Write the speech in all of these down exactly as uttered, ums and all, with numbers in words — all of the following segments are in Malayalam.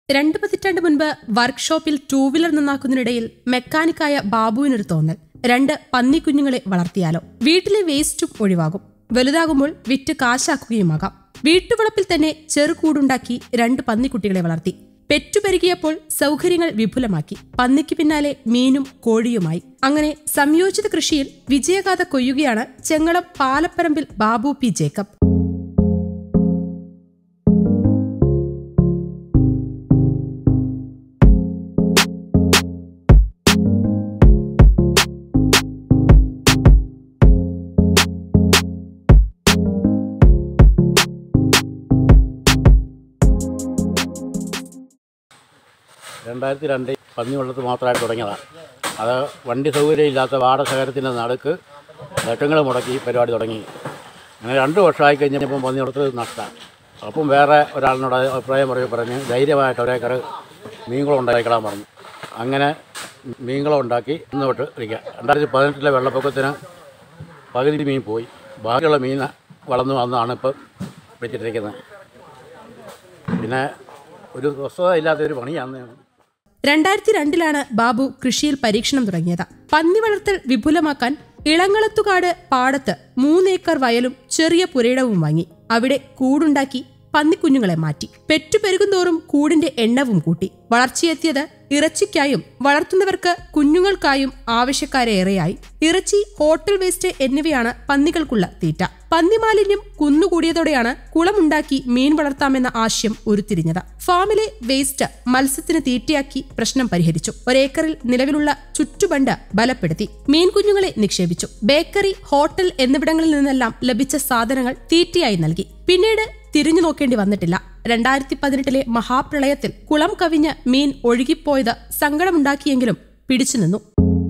രണ്ട് പതിറ്റാണ്ട് മുൻപ് വർക്ക്ഷോപ്പിൽ ടൂ വീലർ നന്നാക്കുന്നതിനിടയിൽ മെക്കാനിക്കായ ബാബുവിനൊരു തോന്നൽ, രണ്ട് പന്നിക്കുഞ്ഞുങ്ങളെ വളർത്തിയാലോ, വീട്ടിലെ വേസ്റ്റും ഒഴിവാകും, വലുതാകുമ്പോൾ വിറ്റ് കാശാക്കുകയുമാകാം. വീട്ടുവളപ്പിൽ തന്നെ ചെറുകൂടുണ്ടാക്കി രണ്ട് പന്നിക്കുട്ടികളെ വളർത്തി. പെറ്റുപെരുകിയപ്പോൾ സൗകര്യങ്ങൾ വിപുലമാക്കി. പന്നിക്ക് പിന്നാലെ മീനും കോഴിയുമായി. അങ്ങനെ സംയോജിത കൃഷിയിൽ വിജയഗാഥ കൊയ്യുകയാണ് ചെങ്ങളം പാലപ്പറമ്പിൽ ബാബു പി ജേക്കബ്. രണ്ടായിരത്തി രണ്ടിൽ പന്നി വളർത്ത് മാത്രമായിട്ട് തുടങ്ങിയതാണ്. അത് വണ്ടി സൗകര്യമില്ലാത്ത വാടശേഖരത്തിൻ്റെ നടുക്ക് ലക്ഷങ്ങൾ മുടക്കി പരിപാടി തുടങ്ങി. അങ്ങനെ രണ്ട് വർഷമായി കഴിഞ്ഞപ്പോൾ പന്നി വളർത്ത് നഷ്ടമാണ്. അപ്പം വേറെ ഒരാളിനോട് അഭിപ്രായം പറയുക പറഞ്ഞ് ധൈര്യമായിട്ട് ഒരേക്കർ മീൻകുളം ഉണ്ടാക്കിക്കളാൻ പറഞ്ഞു. അങ്ങനെ മീൻകുളം ഉണ്ടാക്കി ഇന്ന് തൊട്ട് ഇരിക്കുക. രണ്ടായിരത്തി പതിനെട്ടിലെ വെള്ളപ്പൊക്കത്തിന് പകുതി മീൻ പോയി, ബാക്കിയുള്ള മീൻ വളർന്നു വന്നാണ് ഇപ്പം വെച്ചിട്ടിരിക്കുന്നത്. പിന്നെ ഒരു സ്വസ്ഥത ഇല്ലാത്തൊരു പണിയാണ്. രണ്ടായിരത്തി രണ്ടിലാണ് ബാബു കൃഷിയിൽ പരീക്ഷണം തുടങ്ങിയത്. പന്നി വളർത്തൽ വിപുലമാക്കാൻ ഇളങ്ങളത്തുകാട് പാടത്ത് മൂന്നേക്കർ വയലും ചെറിയ പുരയിടവും വാങ്ങി. അവിടെ കൂടുണ്ടാക്കി പന്നിക്കുഞ്ഞുങ്ങളെ മാറ്റി. പെറ്റുപെരുകുന്തോറും കൂടിന്റെ എണ്ണവും കൂട്ടി. വളർച്ചയെത്തിയത് ഇറച്ചിക്കായും വളർത്തുന്നവർക്ക് കുഞ്ഞുങ്ങൾക്കായും ആവശ്യക്കാരേറെയായി. ഇറച്ചി, ഹോട്ടൽ വേസ്റ്റ് എന്നിവയാണ് പന്നികൾക്കുള്ള തീറ്റ. പന്നിമാലിന്യം കുന്നുകൂടിയതോടെയാണ് കുളമുണ്ടാക്കി മീൻ വളർത്താമെന്ന ആശയം ഉരുത്തിരിഞ്ഞത്. ഫാമിലെ വേസ്റ്റ് മത്സ്യത്തിന് തീറ്റയാക്കി പ്രശ്നം പരിഹരിച്ചു. ഒരേക്കറിൽ നിലവിലുള്ള ചുറ്റുബണ്ട് ബലപ്പെടുത്തി. മീൻ കുഞ്ഞുങ്ങളെ നിക്ഷേപിച്ചു. ബേക്കറി, ഹോട്ടൽ എന്നിവിടങ്ങളിൽ നിന്നെല്ലാം ലഭിച്ച സാധനങ്ങൾ തീറ്റയായി നൽകി. പിന്നീട് തിരിഞ്ഞു നോക്കേണ്ടി വന്നിട്ടില്ല. രണ്ടായിരത്തി പതിനെട്ടിലെ മഹാപ്രളയത്തിൽ കുളം കവിഞ്ഞ് മീൻ ഒഴുകിപ്പോയത് സങ്കടമുണ്ടാക്കിയെങ്കിലും പിടിച്ചുനിന്നു.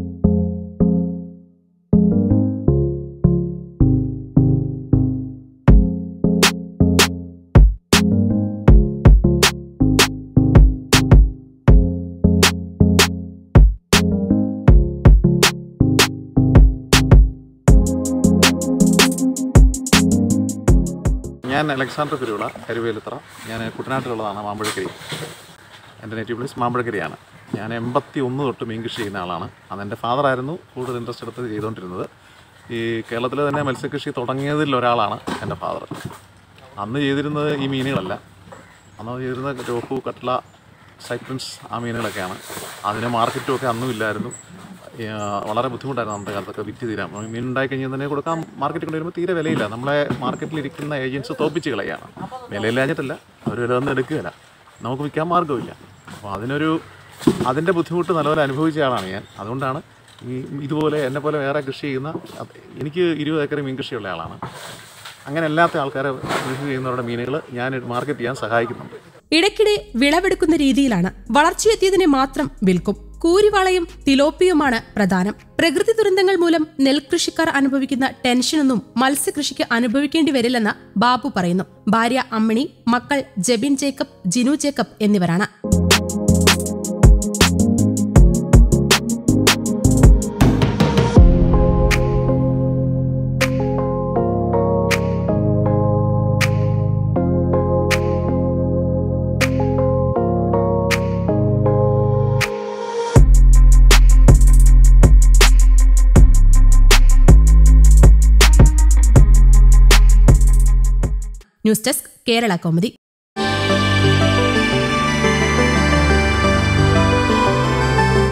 ഞാൻ അലക്സാണ്ടർ കുരുവിള, കരുവേലുത്ര. ഞാൻ കുട്ടനാട്ടിലുള്ളതാണ്, മാമ്പഴക്കരി. എൻ്റെ നേറ്റീവ് പ്ലേസ് മാമ്പഴക്കരിയാണ്. ഞാൻ എൺപത്തി ഒന്ന് തൊട്ട് മീൻ കൃഷി ചെയ്യുന്ന ആളാണ്. അതെൻ്റെ ഫാദറായിരുന്നു കൂടുതൽ ഇൻട്രസ്റ്റ് എടുത്ത് ചെയ്തുകൊണ്ടിരുന്നത്. ഈ കേരളത്തിൽ തന്നെ മത്സ്യകൃഷി തുടങ്ങിയതിൽ ഒരാളാണ് എൻ്റെ ഫാദർ. അന്ന് ചെയ്തിരുന്നത് ഈ മീനുകളല്ല. അന്ന് ചെയ്തിരുന്നത് രോഹു, കട്ട്ല, സൈപ്രിൻസ്, ആ മീനുകളൊക്കെയാണ്. അതിന് മാർക്കറ്റും ഒക്കെ അന്നും ഇല്ലായിരുന്നു. വളരെ ബുദ്ധിമുട്ടായിരുന്നു അന്നത്തെ കാലത്തൊക്കെ വിറ്റ് തീരാൻ. മീൻ ഉണ്ടായി കഴിഞ്ഞാൽ തന്നെ കൊടുക്കാൻ മാർക്കറ്റിൽ കൊണ്ടുവരുമ്പോൾ തീരെ വിലയില്ല. നമ്മളെ മാർക്കറ്റിലിരിക്കുന്ന ഏജൻസ് തോപ്പിച്ച് കളയാണ്. വിലയില്ലാഞ്ഞിട്ടല്ല, അവർ വില ഒന്നും എടുക്കുകയില്ല, നമുക്ക് വിൽക്കാൻ മാർഗ്ഗമില്ല. അപ്പോൾ അതിനൊരു അതിൻ്റെ ബുദ്ധിമുട്ട് നല്ലപോലെ അനുഭവിച്ച ആളാണ് ഞാൻ. അതുകൊണ്ടാണ് ഈ ഇതുപോലെ എന്നെ പോലെ വേറെ കൃഷി ചെയ്യുന്ന, എനിക്ക് ഇരുപത് ഏക്കർ മീൻ കൃഷിയുള്ള ആളാണ്. അങ്ങനെ അല്ലാത്ത ആൾക്കാരെ കൃഷി ചെയ്യുന്നവരുടെ മീനുകൾ ഞാൻ മാർക്കറ്റ് ചെയ്യാൻ സഹായിക്കുന്നുണ്ട്. ഇടയ്ക്കിടെ വിളവെടുക്കുന്ന രീതിയിലാണ്. വളർച്ചയെത്തിയതിനെ മാത്രം വിൽക്കും. കൂരിവാളയും തിലോപ്പിയുമാണ് പ്രധാനം. പ്രകൃതി ദുരന്തങ്ങൾ മൂലം നെൽകൃഷിക്കാർ അനുഭവിക്കുന്ന ടെൻഷനൊന്നും മത്സ്യകൃഷിക്ക് അനുഭവിക്കേണ്ടി വരില്ലെന്ന് ബാബു പറയുന്നു. ഭാര്യ അമ്മിണി, മക്കൾ ജെബിൻ ജേക്കബ്, ജിനു ജേക്കബ് എന്നിവരാണ്. News desk, Kerala Kaumudi.